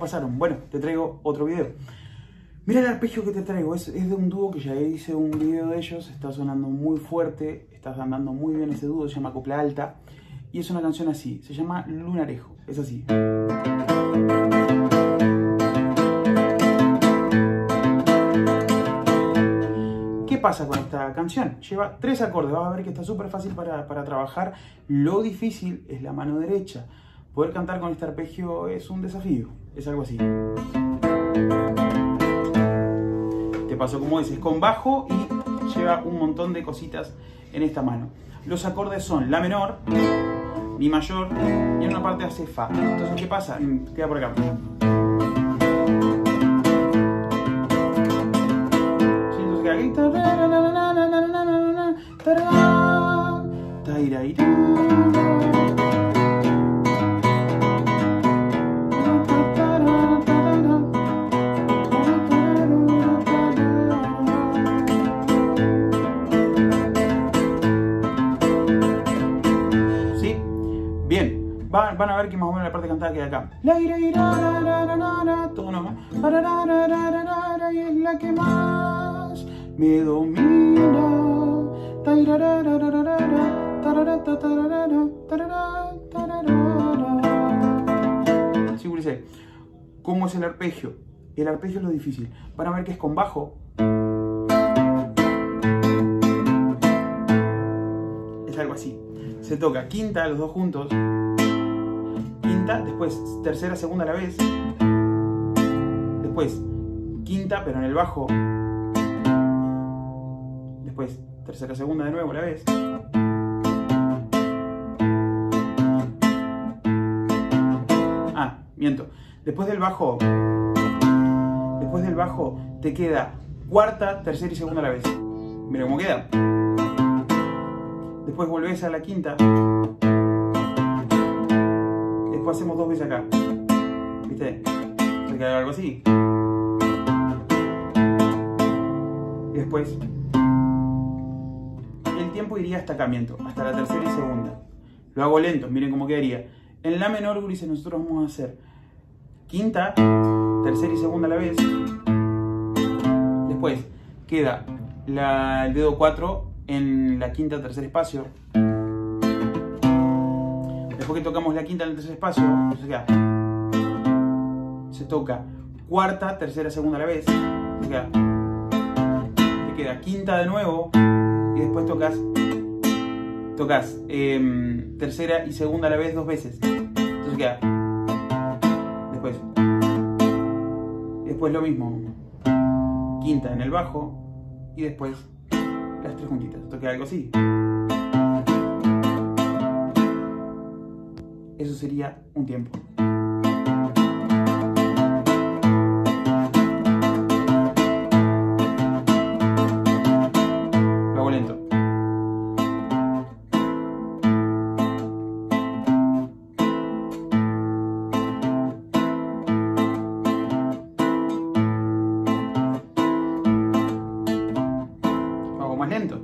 pasaron. Bueno, te traigo otro video. Mira el arpegio que te traigo, es de un dúo que ya hice un video de ellos, está sonando muy fuerte, está andando muy bien ese dúo, se llama Copla Alta, y es una canción así, se llama Lunarejo, es así. ¿Qué pasa con esta canción? Lleva 3 acordes, vas a ver que está súper fácil para trabajar, lo difícil es la mano derecha. Poder cantar con este arpegio es un desafío, es algo así. Te paso como dices, con bajo y lleva un montón de cositas en esta mano. Los acordes son la menor, mi mayor y en una parte hace fa. Entonces, ¿qué pasa? Queda por acá. Entonces queda aquí. Van a ver que más o menos la parte cantada queda acá. Todo nomás. Y es la que más me domina. Sí, Ulises. ¿Cómo es el arpegio? El arpegio es lo difícil. Van a ver que es con bajo. Es algo así. Se toca quinta, los dos juntos. Quinta, después tercera, segunda a la vez. Después quinta, pero en el bajo. Después tercera, segunda de nuevo a la vez. Ah, miento. Después del bajo te queda cuarta, tercera y segunda a la vez. Mira cómo queda. Después volvés a la quinta. Después hacemos 2 veces acá. ¿Viste? Se queda algo así. Y después el tiempo iría hasta acá, miento, hasta la tercera y segunda. Lo hago lento, miren cómo quedaría. En la menor, Ulises, nosotros vamos a hacer quinta, tercera y segunda a la vez. Después queda el dedo 4 en la quinta, tercer espacio. Después que tocamos la quinta en el tercer espacio, se toca cuarta, tercera, segunda a la vez. Te queda quinta de nuevo y después tocas tercera y segunda a la vez 2 veces. Entonces queda. Después lo mismo. Quinta en el bajo y después las 3 juntitas. Esto queda algo así. Eso sería un tiempo. Lo hago lento. Lo hago más lento.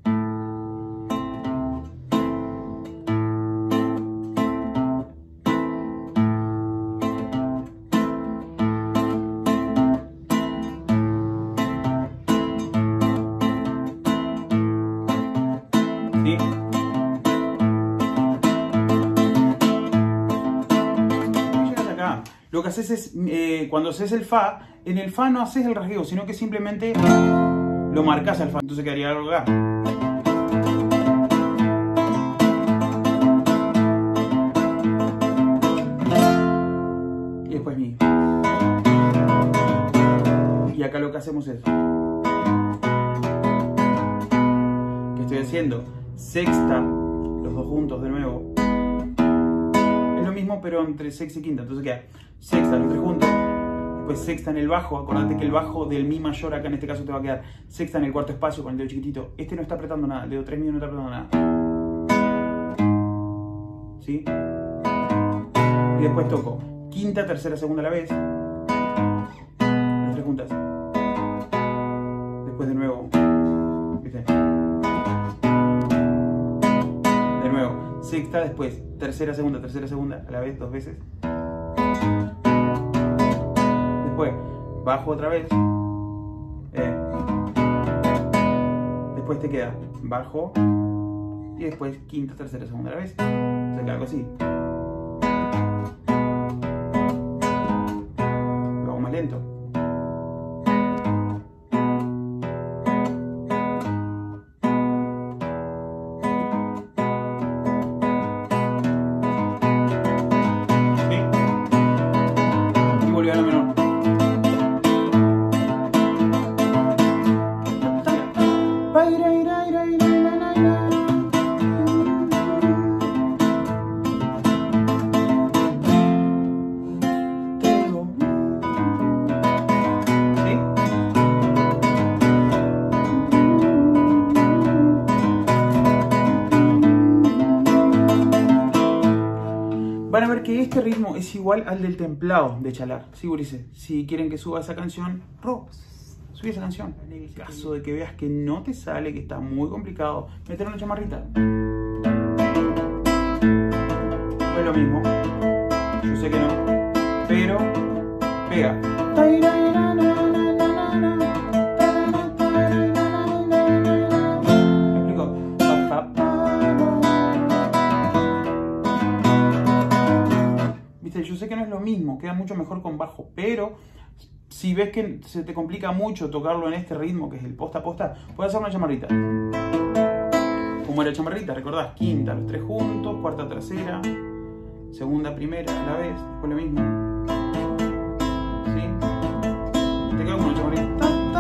Lo que haces es, cuando haces el fa, en el fa no haces el rasgueo, sino que simplemente lo marcas al fa. Entonces quedaría algo acá. Y después mi. Y acá lo que hacemos es, que estoy haciendo sexta, los dos juntos de nuevo. Es lo mismo pero entre sexta y quinta. Entonces queda sexta los 3 juntos, después sexta en el bajo. Acordate que el bajo del mi mayor acá en este caso te va a quedar sexta en el cuarto espacio con el dedo chiquitito. Este no está apretando nada, el dedo 3 mío no está apretando nada. ¿Sí? Y después toco quinta, tercera, segunda a la vez. Las 3 juntas. Después de nuevo. ¿Viste? De nuevo. Sexta, después tercera, segunda a la vez 2 veces. Después bajo otra vez. Después te queda bajo. Y después quinta, tercera, segunda a la vez. Se queda algo así. Lo hago más lento. Van a ver que este ritmo es igual al del templado de Chalar. Sí, gurises, si quieren que suba esa canción, subí esa canción. En el caso de que veas que no te sale, que está muy complicado, meter una chamarrita. No es lo mismo, yo sé que no, pero pega. Yo sé que no es lo mismo, queda mucho mejor con bajo, pero si ves que se te complica mucho tocarlo en este ritmo, que es el posta a posta, puedes hacer una chamarrita. Como era chamarrita, recordás, quinta, los tres juntos, cuarta, tercera, segunda, primera, a la vez, después lo mismo. ¿Sí? Te queda como una chamarrita.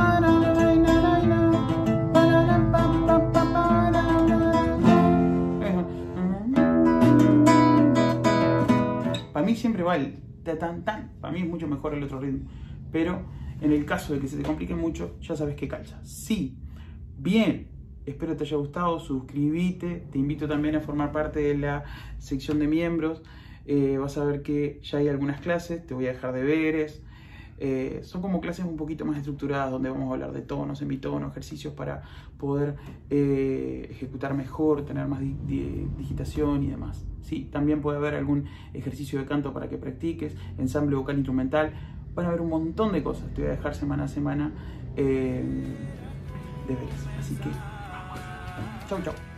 Para mí siempre va el tan, para mí es mucho mejor el otro ritmo, pero en el caso de que se te complique mucho, ya sabes que calza. Sí, bien, espero te haya gustado, suscríbete, te invito también a formar parte de la sección de miembros, vas a ver que ya hay algunas clases, te voy a dejar deberes, son como clases un poquito más estructuradas donde vamos a hablar de tonos, semitonos, ejercicios para poder ejecutar mejor, tener más digitación y demás. Sí, también puede haber algún ejercicio de canto para que practiques, ensamble vocal instrumental, van a haber un montón de cosas, te voy a dejar semana a semana deberes, así que vamos, chau chau.